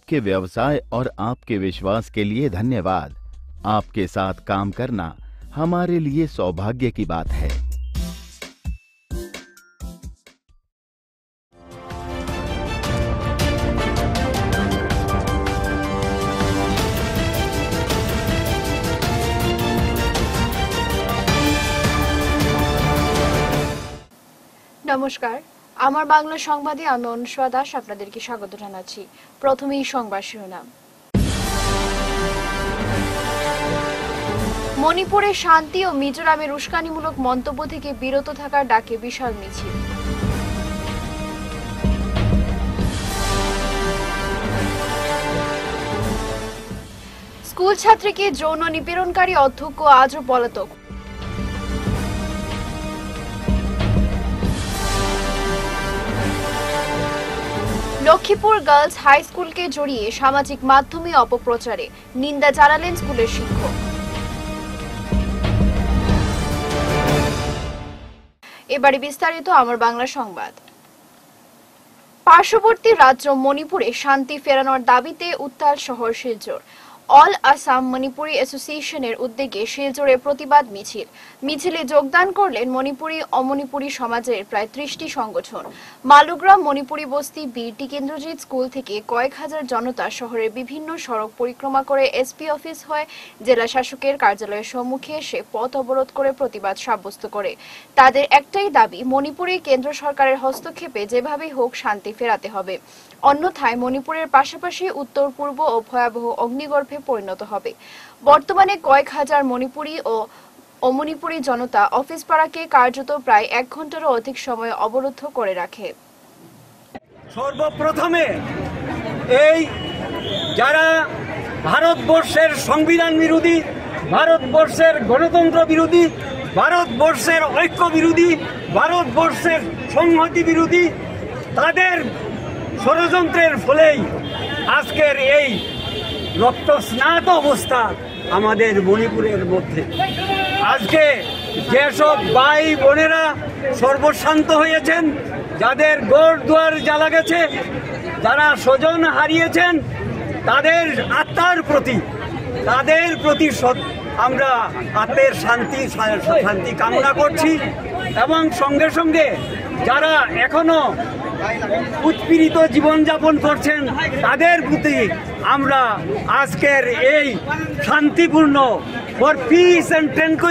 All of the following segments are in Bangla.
आपके व्यवसाय और आपके विश्वास के लिए धन्यवाद। आपके साथ काम करना हमारे लिए सौभाग्य की बात है। নমস্কার, আমার বাংলা সংবাদে আমি অনুষ্কা দাস আপনাদেরকে স্বাগত জানাচ্ছি। প্রথমেই সংবাদ শিরোনাম। মণিপুরে শান্তি ও মিজোরামের উস্কানিমূলক মন্তব্য থেকে বিরত থাকার ডাকে বিশাল মিছিল। স্কুল ছাত্রীকে যৌন নিপীড়নকারী অধ্যক্ষ আজও পলাতক। লক্ষ্মীপুর গার্লস হাই স্কুলকে জড়িয়ে সামাজিক মাধ্যমে অপপ্রচারে নিন্দা জানালেন স্কুলের শিক্ষক। এবারে বিস্তারিত আমার বাংলা সংবাদ। পার্শ্ববর্তী রাজ্য মণিপুরে শান্তি ফেরানোর দাবিতে উত্তাল শহর শিলচর। অল আসাম মণিপুরি অ্যাসোসিয়েশনের উদ্যোগে শিলচরে প্রতিবাদ মিছিল। মিছিলে যোগদান করলেন মণিপুরি অমণিপুরি সমাজের প্রায় ৩০টি সংগঠন। মালুগ্রাম মণিপুরি বস্তি বীরটি কেন্দ্রজিৎ স্কুল থেকে কয়েক হাজার জনতা শহরের বিভিন্ন সড়ক পরিক্রমা করে এসপি অফিস হয়ে জেলা শাসকের কার্যালয়ের সম্মুখে এসে পথ অবরোধ করে প্রতিবাদ সাব্যস্ত করে। তাদের একটাই দাবি, মণিপুরে কেন্দ্র সরকারের হস্তক্ষেপে যেভাবেই হোক শান্তি ফেরাতে হবে, অন্যথায় মণিপুরের পাশাপাশি উত্তর পূর্ব ও ভয়াবহ অগ্নিগর্ভে পরিণত হবে। বর্তমানে কয়েক হাজার মণিপুরি ও অমণিপুরি জনতা অফিস পাড়াকে কার্যত প্রায় ১ ঘন্টারও অধিক সময় অবরুদ্ধ করে রাখে। সর্বপ্রথমে এই যারা ভারতবর্ষের সংবিধান বিরোধী, ভারতবর্ষের গণতন্ত্র বিরোধী, ভারতবর্ষের ঐক্য বিরোধী, ভারতবর্ষের সংহতি বিরোধী, তাদের ষড়যন্ত্রের ফলেই আজকের এই রক্তস্নাত অবস্থা আমাদের মণিপুরের মধ্যে। আজকে যেসব ভাই বোনেরা সর্বশান্ত হয়েছেন, যাদের ঘর দুয়ার জ্বালা গেছে, যারা স্বজন হারিয়েছেন, তাদের আত্মার প্রতি আমরা আত্মের শান্তি কামনা করছি। এবং সঙ্গে সঙ্গে যারা এখনো উৎপীড়িত জীবনযাপন করছেন, তাদের প্রতি আমরা আজকের এই শান্তিপূর্ণ for peace and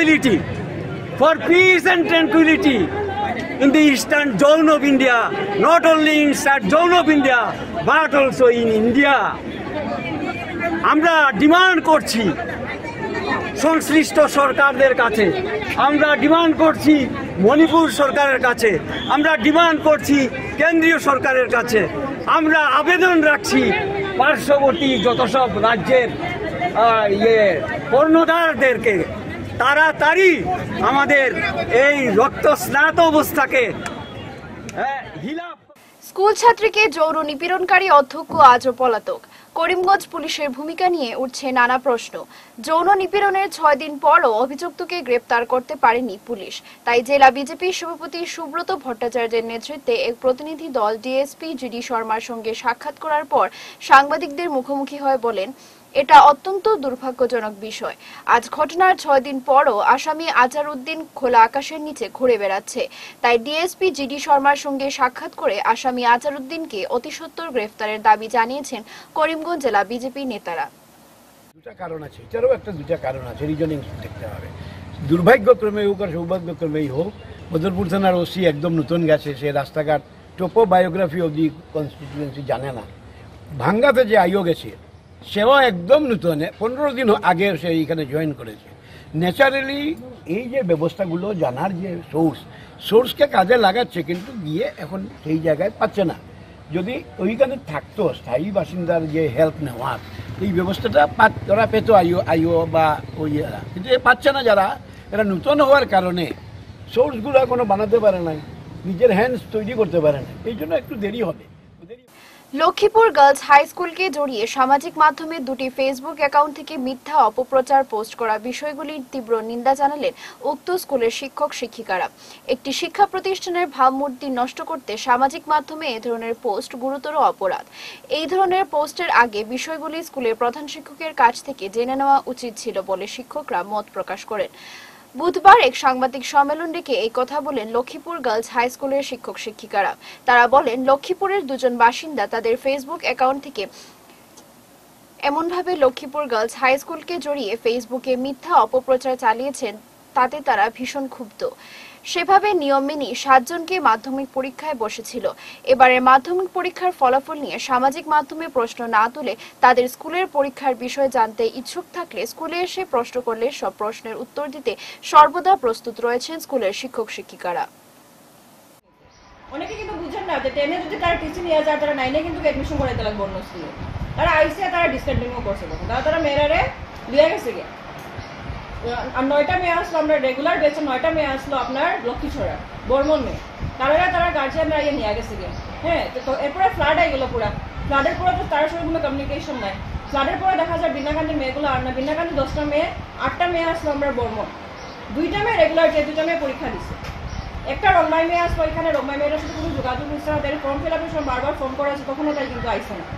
tranquillity in the eastern zone of India, not only in south zone of India, but also in India. আমরা ডিমান্ড করছি সংশ্লিষ্ট সরকারদের কাছে, আমরা ডিমান্ড করছি মণিপুর সরকারের কাছে, আমরা ডিমান্ড করছি কেন্দ্রীয় সরকারের কাছে, আমরা আবেদন রাখছি পার্শ্ববর্তী যত সব রাজ্যের কর্ণধারদেরকে তাড়াতাড়ি আমাদের এই রক্তস্নাত অবস্থাকে স্কুল ছাত্রীকে যৌন নিপীড়নকারী অধ্যক্ষ আজও পলাতক। করিমগঞ্জ পুলিশের ভূমিকা নিয়ে উঠছে নানা প্রশ্ন। যৌন নিপীড়নের ৬ দিন পরও অভিযুক্তকে গ্রেপ্তার করতে পারেনি পুলিশ। তাই জেলা বিজেপি সভাপতি সুব্রত ভট্টাচার্যের নেতৃত্বে এক প্রতিনিধি দল ডিএসপি জিডি শর্মার সঙ্গে সাক্ষাৎ করার পর সাংবাদিকদের মুখোমুখি হয়ে বলেন, এটা অত্যন্ত দুর্ভাগ্যজনক বিষয়। আজ ঘটনার ৬ দিন পরও আসামি আজহারউদ্দিন খোলা আকাশের নিচে ঘুরে বেড়াচ্ছে। তাই ডিএসপি জিডি শর্মার সঙ্গে সাক্ষাৎ করে আসামি আজহারউদ্দিনকে অতিসত্বর গ্রেফতারের দাবি জানিয়েছেন করিমগঞ্জ জেলা বিজেপি নেতারা। দুটা কারণ আছে, এটারও দুটা কারণ আছে, রিজনিং দেখতে হবে। দুর্ভাগ্যক্রমে হোক আর সৌভাগ্যক্রমেই হোক, বদরপুর থানার ওসি একদম নতুন গেছে, সে রাস্তাঘাট topography of the constituency জানে না। ভাঙ্গাতে যে আইও গেছে সেও একদম নতুন, 15 দিন আগে সে এইখানে জয়েন করেছে। ন্যাচারালি এই যে ব্যবস্থাগুলো জানার যে সোর্সকে কাজে লাগাচ্ছে, কিন্তু গিয়ে এখন সেই জায়গায় পাচ্ছে না। যদি ওইখানে থাকতো স্থায়ী বাসিন্দার যে হেল্প নেওয়ার এই ব্যবস্থাটা ওরা পেতো, আইও বা ওই, কিন্তু পাচ্ছে না যারা, এরা নতুন হওয়ার কারণে সোর্সগুলো এখনো বানাতে পারে না, নিজের হ্যান্ডস তৈরি করতে পারে না, এই জন্য একটু দেরি হবে। লক্ষ্মীপুর গার্লস হাই স্কুলকে জড়িয়ে সামাজিক মাধ্যমে দুটি ফেসবুক অ্যাকাউন্ট থেকে মিথ্যা অপপ্রচার পোস্ট করা বিষয়গুলির তীব্র নিন্দা জানালেন উক্ত স্কুলের শিক্ষক শিক্ষিকারা। একটি শিক্ষা প্রতিষ্ঠানের ভাবমূর্তি নষ্ট করতে সামাজিক মাধ্যমে এ ধরনের পোস্ট গুরুতর অপরাধ। এই ধরনের পোস্টের আগে বিষয়গুলি স্কুলের প্রধান শিক্ষকের কাছ থেকে জেনে নেওয়া উচিত ছিল বলে শিক্ষকরা মত প্রকাশ করেন। বুধবার এক সাংবাদিক সম্মেলন ডেকে এই কথা বলেন লক্ষ্মীপুর গার্লস হাই স্কুলের শিক্ষক শিক্ষিকারা। তারা বলেন, লক্ষ্মীপুরের দুজন বাসিন্দা তাদের ফেসবুক অ্যাকাউন্ট থেকে এমনভাবে লক্ষ্মীপুর গার্লস হাই স্কুলকে জড়িয়ে ফেসবুকে মিথ্যা অপপ্রচার চালিয়েছেন, তাতে তারা ভীষণ ক্ষুব্ধ। সেভাবে নিয়ম মেনে 7 জনকে মাধ্যমিক পরীক্ষায় বসেছিল। এবারের মাধ্যমিক পরীক্ষার ফলাফল নিয়ে সামাজিক মাধ্যমে প্রশ্ন না তুলে তাদের স্কুলের পরীক্ষার বিষয় জানতে ইচ্ছুক থাকলে স্কুলে এসে প্রশ্ন করলে সব প্রশ্নের উত্তর দিতে সর্বদা প্রস্তুত রয়েছেন স্কুলের শিক্ষক শিক্ষিকারা। অনেকে কিন্তু বুঝেন না যে 10-এ যদি তারা টিচিং নিয়ে যায়, তারা 9-এ কিন্তু অ্যাডমিশন করাইতে লাগবে অন্য স্কুলে। তারা আইসে তারা ডিসকন্টিনিউ করছে, তখন তারা মেয়েরারে দিয়ে গেছে গিয়ে। আর 9টা মেয়ে আসলো, আমরা রেগুলার বেচে 9টা মেয়ে আসলো আপনার লক্ষ্মীছড়া বর্মন মেয়ে, তারা গার্জিয়ানরা ইয়ে নিয়ে গেছে গিয়ে। হ্যাঁ, তো এরপরে ফ্লাড আই গেলো পুরা। ফ্লাডের পরে তো তার সঙ্গে কোনো কমিউনিকেশন নাই। ফ্লাডের পরে দেখা যায় বিনাকান্দির মেয়েগুলো আর না, বিনাকান্দি 10টা মেয়ে, 8টা মেয়ে আসলো আমরা বর্মন, 2টা মেয়ে রেগুলার, যে 2টা মেয়ে পরীক্ষা দিচ্ছে। একটা রংমাই মেয়ে আসলো, এখানে রংমাই মেয়ের সাথে কোনো যোগাযোগ হচ্ছে না, তাদের ফর্ম ফিল আপের সময় বারবার ফোন করা আছে, তখনও তাই কিন্তু আইসে না।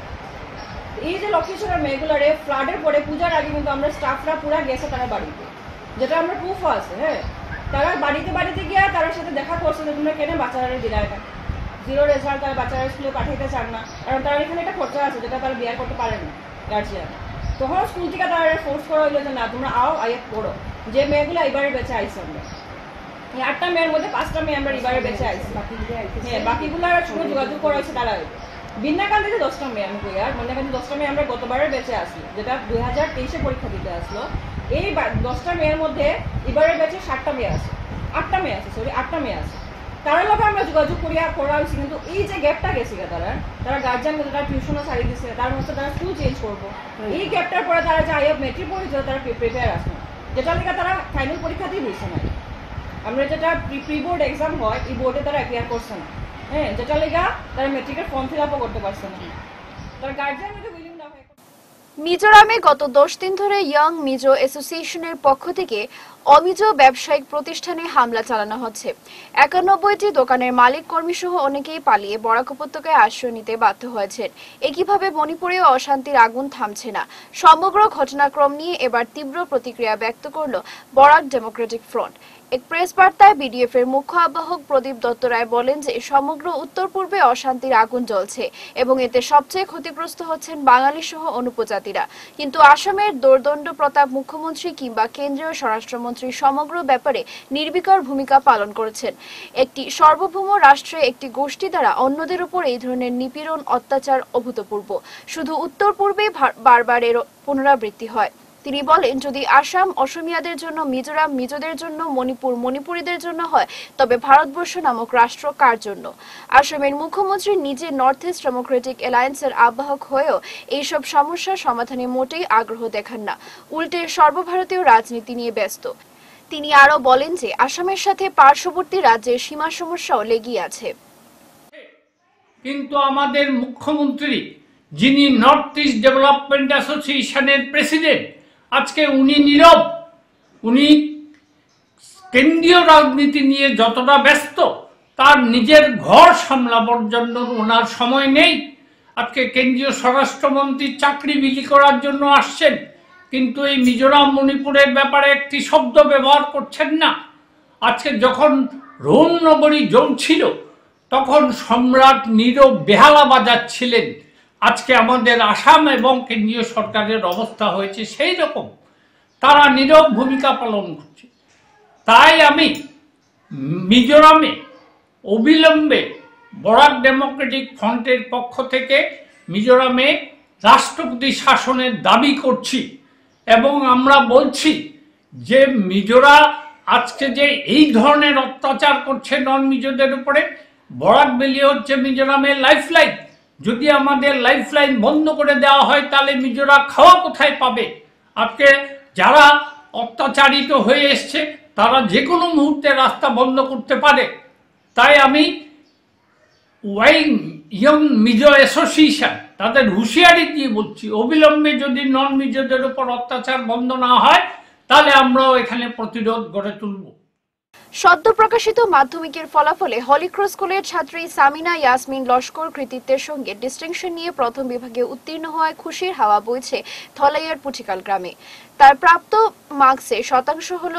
এই যে লক্ষ্মীছড়ার মেয়েগুলারে ফ্লাডের পরে পূজার আগে কিন্তু আমরা স্টাফরা পুরা গেছে তারা বাড়িতে, যেটা আমরা প্রুফও আছে। হ্যাঁ, তারা বাড়িতে গিয়ে তার সাথে দেখা করছে যে তোমরা কেন বাচ্চারা দিলা এটা 0 রেজাল্ট, তারা বাচ্চারা স্কুলে পাঠাইতে চান না, কারণ তারা এখানে একটা খরচা আছে যেটা তারা বিয়ার করতে পারেন না গার্জিয়ান। তখন স্কুল থেকে তারা ফোর্স করা হইলো যে না তোমরা আও আইয়ে পড়ো। যে মেয়েগুলো এবারে বেঁচে আইসে, আমরা 8টা মেয়ের মধ্যে 5টা মেয়ে আমরা এবারে বেঁচে আইসি। হ্যাঁ, বাকিগুলোর সঙ্গে যোগাযোগ করা হয়েছে তারা। বিন্নাকান্দিতে 10টা মেয়ে, আমি কই আর বিন্নাকান্দি 10টা মেয়ে আমরা গতবারে বেঁচে আসি, যেটা 2023-এ পরীক্ষা দিতে আসলো। এই 10টা মেয়ের মধ্যে এবারে বেঁচে 7টা মেয়ে আছে, 8টা মেয়ে আছে, সরি 8টা মেয়ে আছে। তারা লোক আমরা যোগাযোগ করা হয়েছে, কিন্তু এই যে গ্যাপটা গেছে তারা গার্জিয়ান তারা টিউশনও ছাড়িয়ে দিচ্ছে, তার মধ্যে তারা স্কুল চেঞ্জ করবো। এই গ্যাপটার পরে তারা যে আইএফ মেট্রিক পরীক্ষা তারা প্রিপেয়ার আসে না, যেটা থেকে তারা ফাইনাল পরীক্ষাতেই দিচ্ছে না। আমরা যেটা প্রি বোর্ড এক্সাম হয়, এই বোর্ডে তারা অ্যাপিয়ার করছে না। হ্যাঁ, যেটা লেগা তারা মেট্রিকের ফর্ম ফিল আপও করতে পারছে না, তার গার্জিয়ান যদি উইলিং না হয়। মিজোরামে গত 10 দিন ধরে ইয়ং মিজো অ্যাসোসিয়েশনের পক্ষ থেকে অমিজো ব্যবসায়িক প্রতিষ্ঠানে হামলা চালানো হচ্ছে। 91টি দোকানের মালিক কর্মী সহ অনেকেই পালিয়ে বরাক উপত্যকায় আশ্রয় নিতে বাধ্য হয়েছেন। একইভাবে মণিপুরেও অশান্তির আগুন থামছে না। সমগ্র ঘটনাক্রম নিয়ে এবার তীব্র প্রতিক্রিয়া ব্যক্ত করল বরাক ডেমোক্রেটিক ফ্রন্ট। এক প্রেস বার্তায় বিডিএফ এর মুখ্য আহ্বায়ক প্রদীপ দত্ত রায় বলেন যে সমগ্র উত্তর পূর্বে অশান্তির আগুন জ্বলছে এবং এতে সবচেয়ে ক্ষতিগ্রস্ত হচ্ছেন বাঙালি সহ অনুপজাতিরা। কিন্তু আসামের দোর্দণ্ড প্রতাপ মুখ্যমন্ত্রী কিংবা কেন্দ্রীয় স্বরাষ্ট্রমন্ত্রী সমগ্র ব্যাপারে নির্বিকার ভূমিকা পালন করেছেন। একটি সার্বভৌম রাষ্ট্রে একটি গোষ্ঠী দ্বারা অন্যদের উপর এই ধরনের নিপীড়ন অত্যাচার অভূতপূর্ব। শুধু উত্তর পূর্বে বারবার এর পুনরাবৃত্তি হয়। তিনি বলেন, যদি আসাম অসমিয়াদের জন্য, মিজোরাম মিজোদের জন্য, মণিপুর মণিপুরীদের জন্য হয়, তবে ভারতবর্ষ নামক রাষ্ট্র কার জন্য? আসামের মুখ্যমন্ত্রী নিজে নর্থ ইস্ট ডেমোক্রেটিক অ্যালায়েন্সের আহ্বায়ক হয়েও এইসব সমস্যার সমাধানে মোটেই আগ্রহ দেখান না, উল্টে সর্বভারতীয় রাজনীতি নিয়ে ব্যস্ত। তিনি আরো বলেন যে আসামের সাথে পার্শ্ববর্তী রাজ্যের সীমা সমস্যাও লেগেই আছে। কিন্তু আমাদের মুখ্যমন্ত্রী, যিনি নর্থ ইস্ট ডেভেলপমেন্ট অ্যাসোসিয়েশনের প্রেসিডেন্ট, আজকে উনি নীরব। উনি কেন্দ্রীয় রাজনীতি নিয়ে যতটা ব্যস্ত, তার নিজের ঘর সামলাবার জন্য ওনার সময় নেই। আজকে কেন্দ্রীয় স্বরাষ্ট্রমন্ত্রী চাকরি বিলি করার জন্য আসছেন, কিন্তু এই মিজোরাম মণিপুরের ব্যাপারে একটি শব্দ ব্যবহার করছেন না। আজকে যখন রোন নগরী জ্বলছিল, তখন সম্রাট নীরব বেহালা বাজাচ্ছিলেন। আজকে আমাদের আসাম এবং কেন্দ্রীয় সরকারের অবস্থা হয়েছে সেই রকম, তারা নীরব ভূমিকা পালন করছে। তাই আমি মিজোরামে অবিলম্বে বরাক ডেমোক্রেটিক ফ্রন্টের পক্ষ থেকে মিজোরামে রাষ্ট্রপতি শাসনের দাবি করছি এবং আমরা বলছি যে মিজোরা আজকে যে এই ধরনের অত্যাচার করছে নন মিজোদের উপরে, বরাক ভ্যালি হচ্ছে মিজোরামের লাইফলাইন। যদি আমাদের লাইফলাইন বন্ধ করে দেওয়া হয়, তাহলে মিজোরা খাওয়া কোথায় পাবে? আজকে যারা অত্যাচারিত হয়ে এসছে, তারা যে কোনো মুহূর্তে রাস্তা বন্ধ করতে পারে। তাই আমি ওয়াইং ইয়ং মিজো অ্যাসোসিয়েশন তাদের হুঁশিয়ারি দিয়ে বলছি, অবিলম্বে যদি নন মিজোদের উপর অত্যাচার বন্ধ না হয় তাহলে আমরাও এখানে প্রতিরোধ গড়ে তুলব। সদ্য প্রকাশিত মাধ্যমিকের ফলাফলে হলিক্রস স্কুলের ছাত্রী সামিনা ইয়াসমিন লস্কর কৃতিত্বের সঙ্গে ডিস্টিংশন নিয়ে প্রথম বিভাগে উত্তীর্ণ হওয়ায় খুশির হাওয়া বইছে ধলাইয়ার পুঠিকাল গ্রামে। তার প্রাপ্ত মার্কসে শতাংশ হল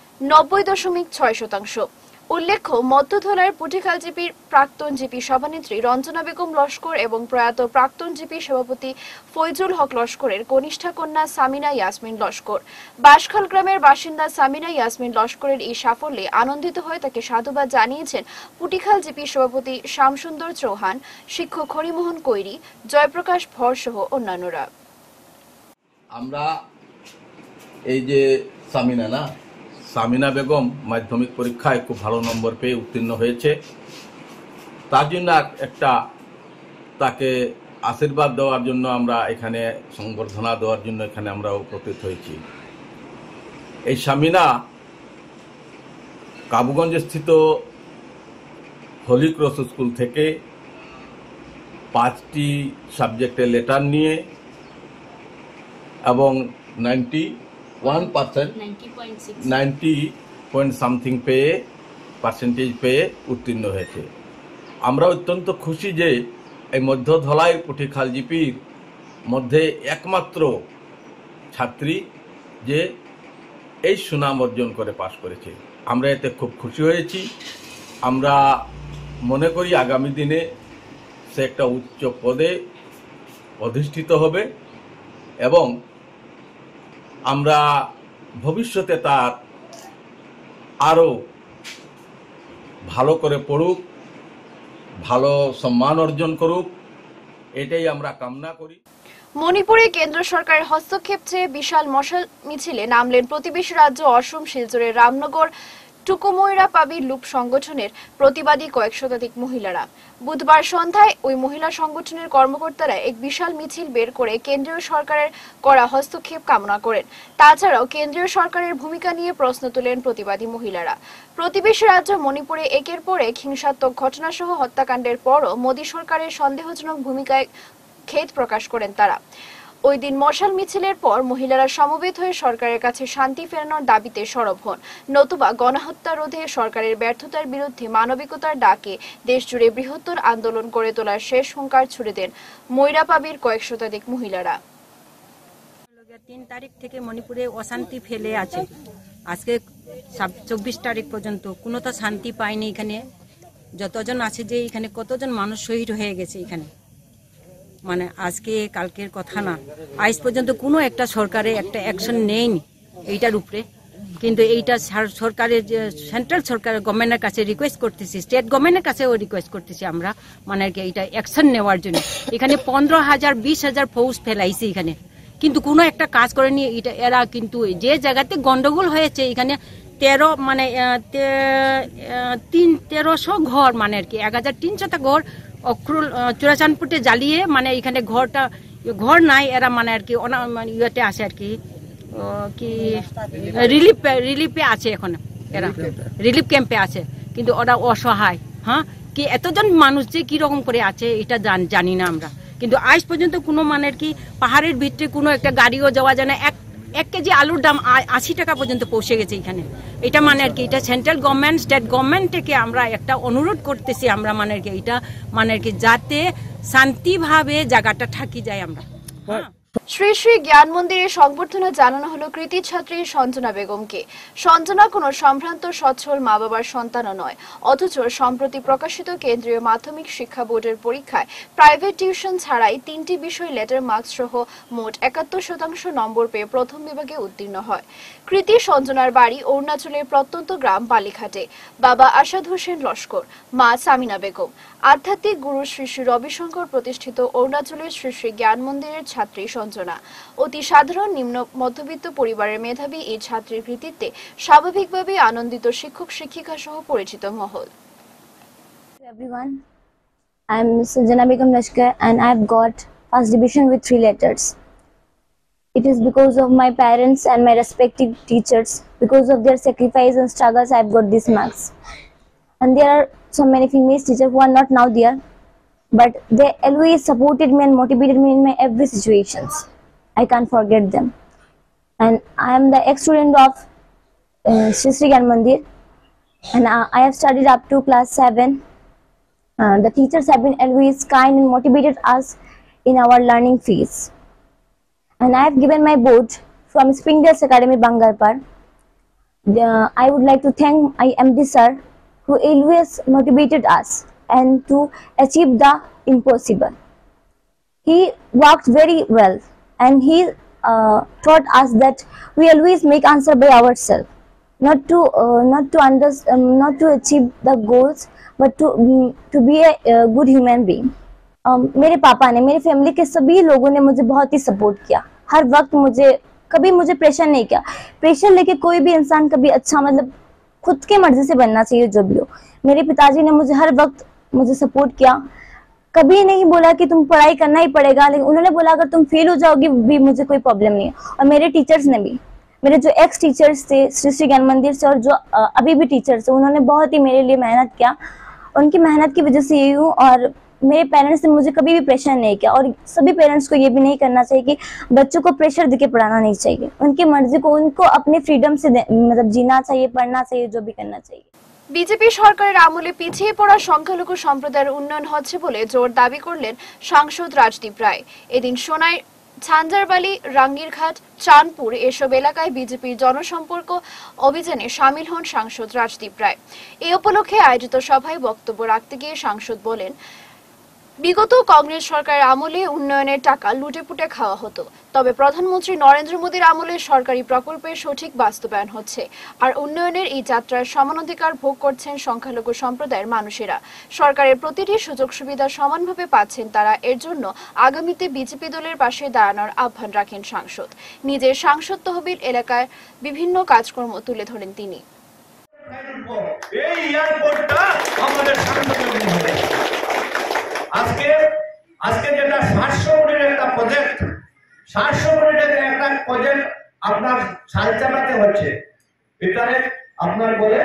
90.6%। উল্লেখ্য, মধ্য ধলাইয়ের পুঠিকাল জিপির প্রাক্তন জিপি সভানেত্রী রঞ্জনা বেগম লস্কর এবং প্রয়াত প্রাক্তন জিপি সভাপতি ফৈজুল হক লস্করের কনিষ্ঠা কন্যা সামিনা ইয়াসমিন লস্কর। বাঁশখাল গ্রামের বাসিন্দা সামিনা ইয়াসমিন লস্করের এই সাফল্যে আনন্দিত হয়ে তাকে সাধুবাদ জানিয়েছেন পুঠিখাল জিপি সভাপতি শ্যামসুন্দর চৌহান, শিক্ষক হরিমোহন কৈরি, জয়প্রকাশ ভর সহ অন্যান্যরা। আমরা এই যে সামিনা বেগম মাধ্যমিক পরীক্ষায় খুব ভালো নম্বর পেয়ে উত্তীর্ণ হয়েছে, তার জন্য একটা তাকে আশীর্বাদ দেওয়ার জন্য আমরা এখানে সংবর্ধনা দেওয়ার জন্য এখানে আমরা উপস্থিত হয়েছি। এই সামিনা কাবুগঞ্জ স্থিত হলিক্রস স্কুল থেকে 5টি সাবজেক্টে লেটার নিয়ে এবং 90.something পার্সেন্টেজ পেয়ে উত্তীর্ণ হয়েছে। আমরা অত্যন্ত খুশি যে এই মধ্য ধলাই পুঠিখাল জিপির মধ্যে একমাত্র ছাত্রী যে এই সুনাম অর্জন করে পাশ করেছে। আমরা এতে খুব খুশি হয়েছি। আমরা মনে করি আগামী দিনে সে একটা উচ্চ পদে অধিষ্ঠিত হবে এবং আমরা ভবিষ্যতে তার আরও ভালো করে পড়ুক, ভালো সম্মান অর্জন করুক, এটাই আমরা কামনা করি। মণিপুরে কেন্দ্র সরকারের হস্তক্ষেপ চেয়ে বিশাল মশাল মিছিলে নামলেন প্রতিবেশী রাজ্য অসম শিলচরের রামনগর টুকুময়রা পাবি লুপ সংগঠনের প্রতিবাদী কয়েক শতাধিক মহিলারা। বুধবার সন্ধ্যায় ওই মহিলা সংগঠনের কর্মকর্তারা এক বিশাল মিছিল বের করে কেন্দ্রীয় সরকারের করা হস্তক্ষেপ কামনা করেন। তাছাড়াও কেন্দ্রীয় সরকারের ভূমিকা নিয়ে প্রশ্ন তুলেন প্রতিবাদী মহিলারা। প্রতিবেশী রাজ্য মণিপুরে একের পর এক হিংসাত্মক ঘটনাসহ হত্যাকাণ্ডের পরও মোদী সরকারের সন্দেহজনক ভূমিকায় খেদ প্রকাশ করেন তারা। ওই দিন মশাল মিছিলের পর মহিলারা সমবেত হয়ে সরকারের কাছে শান্তি ফেরানোর দাবিতে সরব হন, নতুবা গণহত্যা রোধে সরকারের ব্যর্থতার বিরুদ্ধে মানবিকতার ডাকে দেশজুড়ে বৃহত্তর আন্দোলন করে তোলার শেষ হুঙ্কার ছুড়ে দেন ময়রাপাবির কয়েক শতাধিক মহিলারা। 3 তারিখ থেকে মণিপুরে অশান্তি ফেলে আছে, আজকে 24 তারিখ পর্যন্ত কোনো তো শান্তি পায়নি। এখানে যতজন আছে যে এখানে কতজন মানুষ শহীদ হয়ে গেছে এখানে, মানে আজকে কালকের কথা না, আজ পর্যন্ত কোনো একটা সরকারে একটা অ্যাকশন নেয়নি এইটার উপরে। কিন্তু এইটা সরকারের সেন্ট্রাল সরকারের গভর্নমেন্টের কাছে রিকোয়েস্ট করতেছি, স্টেট গভর্নমেন্টের কাছেও রিকোয়েস্ট করতেছি আমরা, মানে আর কি এইটা অ্যাকশন নেওয়ার জন্য। এখানে 15,000 20,000 ফৌজ ফেলাইছে এখানে, কিন্তু কোনো একটা কাজ করেনি এটা এরা। কিন্তু যে জায়গাতে গন্ডগোল হয়েছে এখানে 1300 ঘর, মানে আর কি 1300টা ঘর অক্রুল চুরাচানপুটে জ্বালিয়ে, মানে এখানে ঘর নাই এরা, মানে আর কি ইয়েতে আছে আর কি রিলিফে আছে এখন, এরা রিলিফ ক্যাম্পে আছে, কিন্তু ওরা অসহায়। হ্যাঁ, কি এতজন মানুষ যে কিরকম করে আছে এটা জানি না আমরা। কিন্তু আজ পর্যন্ত কোনো মানে আর কি পাহাড়ের ভিতরে কোনো একটা গাড়িও যাওয়া যায় না। 1 কেজি আলুর দাম 80 টাকা পর্যন্ত পৌঁছে গেছে এখানে। এটা মানে আর কি এটা সেন্ট্রাল গভর্নমেন্ট স্টেট গভর্নমেন্ট থেকে আমরা একটা অনুরোধ করতেছি আমরা, মানে আর কি এটা মানে আর কি যাতে শান্তিভাবে জায়গাটা থাকি যায় আমরা। শ্রী শ্রী জ্ঞান মন্দিরে সংবর্ধনা জানানো হলো কৃতি ছাত্রী সঞ্জনা বেগমকে। সঞ্জনা কোনো সম্ভ্রান্ত সচ্ছল মা বাবার সন্তানও নয়, অথচ সম্প্রতি প্রকাশিত কেন্দ্রীয় মাধ্যমিক শিক্ষা বোর্ডের পরীক্ষায় প্রাইভেট টিউশন ছাড়াই 3টি বিষয় লেটার মার্কস সহ মোট 71% নম্বর পেয়ে প্রথম বিভাগে উত্তীর্ণ হয়। কৃতি সঞ্জনার বাড়ি অরুণাচলের প্রত্যন্ত গ্রাম বালিঘাটে। বাবা আসাদ হোসেন লস্কর, মা সামিনা বেগম। আধ্যাত্মিক গুরু শ্রী শ্রী রবিশঙ্কর প্রতিষ্ঠিত অরুণাচলের শ্রী শ্রী জ্ঞান মন্দিরের ছাত্রী সঞ্জনা। অতি সাধারণ নিম্ন মধ্যবিত্ত পরিবারের মেধাবী এই ছাত্রীর কৃতিত্বে স্বাভাবিকভাবে আনন্দিত শিক্ষক শিক্ষিকা সহ পরিচিত মহল। Everyone, I am Sanjana Begum Lashkar and I have got first division with 3 letters. It is because of my parents and my respective teachers. Because of their sacrifice and struggles, I have got these marks. And there are so many female teachers who are not now there, but they always supported me and motivated me in my every situations. I can't forget them. And I am the ex-student of Shri Shri Gyan Mandir, and I have studied up to class 7. The teachers have been always kind and motivated us in our learning phase. And I have given my board from Springdale Academy, Bangalpur. I would like to thank my MD sir, who always motivated us and to achieve the impossible. He worked very well, and he taught us that we always make answer by ourselves, not to achieve the goals, but to be a good human being. मेरे पापा ने, मेरी फैमिली के सभी लोगों ने मुझे बहुत ही सपोर्ट किया. हर वक्त कभी मुझे प्रेशर नहीं किया. प्रेशर लेके कोई भी इंसान कभी अच्छा, मतलब खुद के मर्जी से बनना चाहिए जो भी हो. मेरे पिताजी ने मुझे हर वक्त मुझे सपोर्ट किया. कभी नहीं बोला कि तुम पढ़ाई करना ही पड़ेगा, लेकिन उन्होंने बोला अगर तुम फेल हो जाओगी भी मुझे कोई प्रॉब्लम नहीं है. और मेरे टीचर्स ने भी, मेरे जो एक्स टीचर्स थे श्री श्री ज्ञान मंदिर से और जो अभी भी टीचर्स है, उन्होंने बहुत ही मेरे लिए मेहनत किया. उनकी मेहनत की वजह से यही हूँ. और मेरे पेरेंट्स ने मुझे कभी भी प्रेशर नहीं किया, और सभी पेरेंट्स को ये भी नहीं करना चाहिए कि बच्चों को प्रेशर देके पढ़ाना नहीं चाहिए. उनकी मर्जी को, उनको अपने फ्रीडम से मतलब जीना चाहिए, पढ़ना चाहिए, जो भी करना चाहिए. বিজেপি সরকারের আমলে পিছিয়ে পড়া সংখ্যালঘু সম্প্রদায়ের উন্নয়ন হচ্ছে বলে জোর দাবি করলেন সাংসদ রাজদীপ রায়. এদিন সোনাই, ঝাঞ্ঝারবালি, রাঙ্গিরঘাট, চাঁদপুর এসব এলাকায় বিজেপির জনসম্পর্ক অভিযানে সামিল হন সাংসদ রাজদীপ রায়. এই উপলক্ষে আয়োজিত সভায় বক্তব্য রাখতে গিয়ে সাংসদ বলেন, বিগত কংগ্রেস সরকারের আমলে উন্নয়নের টাকা লুটেপুটে খাওয়া হতো, তবে প্রধানমন্ত্রী নরেন্দ্র মোদীর আমলে সরকারি প্রকল্পের সঠিক বাস্তবায়ন হচ্ছে, আর উন্নয়নের এই যাত্রার সমানাধিকার ভোগ করছেন সংখ্যালঘু সম্প্রদায়ের মানুষেরা. সরকারের প্রতিটি সুযোগ সুবিধা সমানভাবে পাচ্ছেন তারা. এর জন্য আগামীতে বিজেপি দলের পাশে দাঁড়ানোর আহ্বান রাখেন সাংসদ. নিজের সাংসদ তহবিল এলাকায় বিভিন্ন কাজকর্ম তুলে ধরেন তিনি. আজকে যেটা 700 কোটির একটা প্রজেক্ট, 700 কোটির একটা প্রজেক্ট আপনার সাল চালাতে হচ্ছে, এটারে আপনার বলে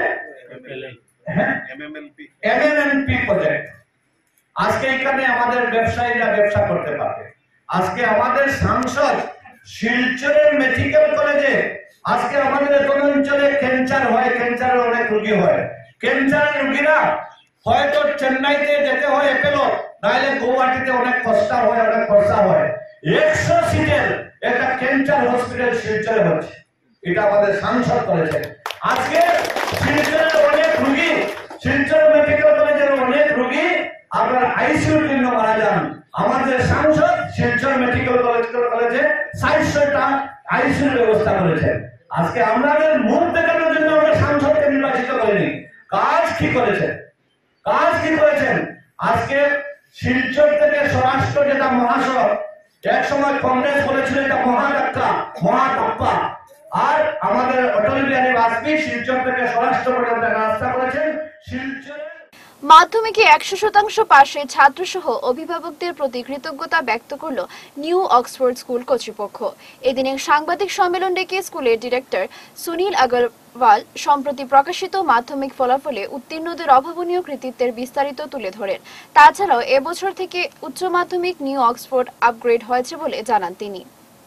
এমএমএলপি প্রজেক্ট. আজকে এখানে আমাদের ব্যবসায়ীরা ব্যবসা করতে পারবে. আজকে আমাদের সাংসদ শিলচরের মেডিকেল কলেজে, আজকে আমাদের কোন অঞ্চলে ক্যান্সার হয়, ক্যান্সারের অনেক রোগী হয়, ক্যান্সারের রোগীরা হয়তো চেন্নাইতে যেতে হয় অ্যাপেলো, নাহলে গৌহাটিতে অনেক খরচা হয়, অনেক খরচা হয়. 100 সিটের একটা ক্যান্সার হসপিটাল শিলচরে হচ্ছে, এটা আমাদের সাংসদ করেছেন. আজকে শিলচরের অনেক রোগী, শিলচর মেডিকেল কলেজের অনেক রোগী আপনার আইসিইউর জন্য মারা যান. আমাদের সাংসদ শিলচর মেডিকেল কলেজে 400টা আইসিইউর ব্যবস্থা করেছেন. আজকে আমাদের মুখ দেখানোর জন্য আমরা সাংসদকে নির্বাচিত করিনি. কাজ কি করেছেন, কাজ কি করেছেন? আজকে শিলচর থেকে স্বরাষ্ট্র যেটা মহাসড়ক, এক সময় কংগ্রেস বলেছিল এটা মহাধাক্কা, মহাধাপ্পা, আর আমাদের অটল বিহারী বাজপেয়ী শিলচর থেকে স্বরাষ্ট্র পর্যন্ত রাস্তা করেছেন. শিলচরে মাধ্যমিকে 100% পাশে ছাত্রসহ অভিভাবকদের প্রতি কৃতজ্ঞতা ব্যক্ত করল নিউ অক্সফোর্ড স্কুল কর্তৃপক্ষ. এদিন এক সাংবাদিক সম্মেলন ডেকে স্কুলের ডিরেক্টর সুনীল আগরওয়াল সম্প্রতি প্রকাশিত মাধ্যমিক ফলাফলে উত্তীর্ণদের অভাবনীয় কৃতিত্বের বিস্তারিত তুলে ধরেন. তাছাড়াও এবছর থেকে উচ্চ মাধ্যমিক নিউ অক্সফোর্ড আপগ্রেড হয়েছে বলে জানান তিনি.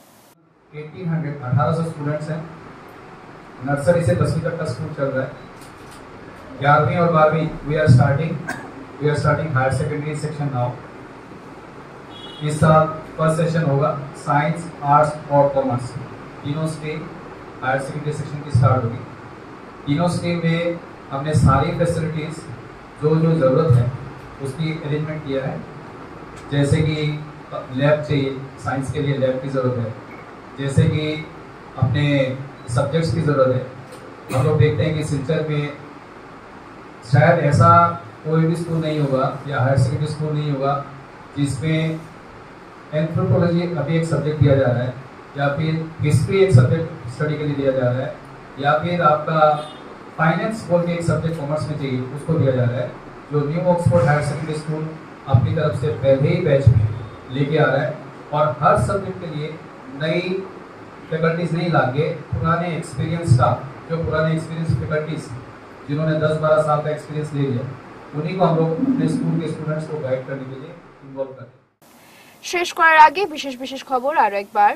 1800 स्टूडेंट्स हैं. नर्सरी से 10वीं तक का स्कूल चल रहा है. 11वीं और 12वीं we are starting higher secondary section now. इस साल फर्स्ट सेशन होगा साइंस, आर्ट्स और कॉमर्स, तीनों स्ट्रीम हायर सेकेंडरी सेक्शन की स्टार्ट होगी. तीनों स्ट्रीम में हमने सारी फैसिलिटीज़ जो ज़रूरत है उसकी अरेंजमेंट किया है. जैसे कि लैब चाहिए, साइंस के लिए लैब की ज़रूरत है. जैसे कि अपने सब्जेक्ट्स की ज़रूरत है. हम लोग देखते हैं कि सिलचर में शायद ऐसा कोई भी स्कूल नहीं होगा या हायर सेकेंडरी स्कूल नहीं होगा जिसमें एंथ्रोपोलॉजी अभी एक सब्जेक्ट दिया जा रहा है, या फिर हिस्ट्री एक सब्जेक्ट स्टडी के लिए दिया जा रहा है, या फिर आपका फाइनेंस बोल के एक सब्जेक्ट कॉमर्स में चाहिए उसको दिया जा रहा है. जो new Oxford higher secondary school अपनी तरफ से पहले ही बैच लेके आ रहा है, और हर सब्जेक्ट के लिए नई फैकल्टीज नहीं लाके पुराने एक्सपीरियंस स्टाफ, जो पुराने एक्सपीरियंस फैकल्टीज जिन्होंने 10-12 साल का एक्सपीरियंस ले लिया, उन्हीं को हम लोग अपने स्कूल के स्टूडेंट्स को गाइड करने के लिए इन्वॉल्व करें। শেষ করার আগে বিশেষ বিশেষ খবর আরো একবার।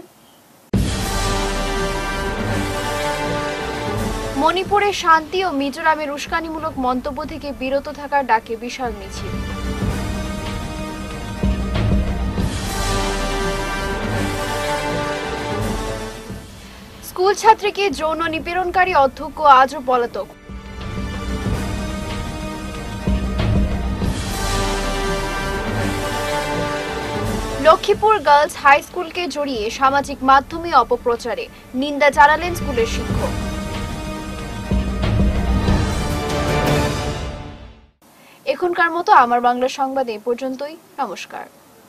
মণিপুরে শান্তি ও মিজোরামের উস্কানিমূলক মন্তব্য থেকে বিরত থাকার ডাকে বিশাল মিছিল। স্কুল ছাত্রীকে যৌন নিপীড়নকারী অধ্যক্ষ আজও পলাতক। লক্ষ্মীপুর গার্লস হাই স্কুলকে জড়িয়ে সামাজিক মাধ্যমে অপপ্রচারে নিন্দা জানালেন স্কুলের শিক্ষক। এখনকার মতো আমার বাংলা সংবাদ এই পর্যন্তই। নমস্কার।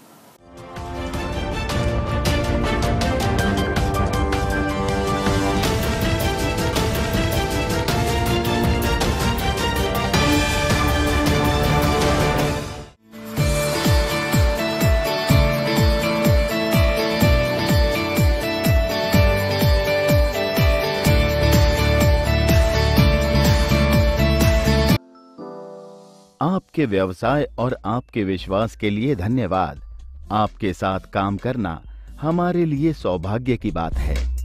आपके व्यवसाय और आपके विश्वास के लिए धन्यवाद। आपके साथ काम करना हमारे लिए सौभाग्य की बात है।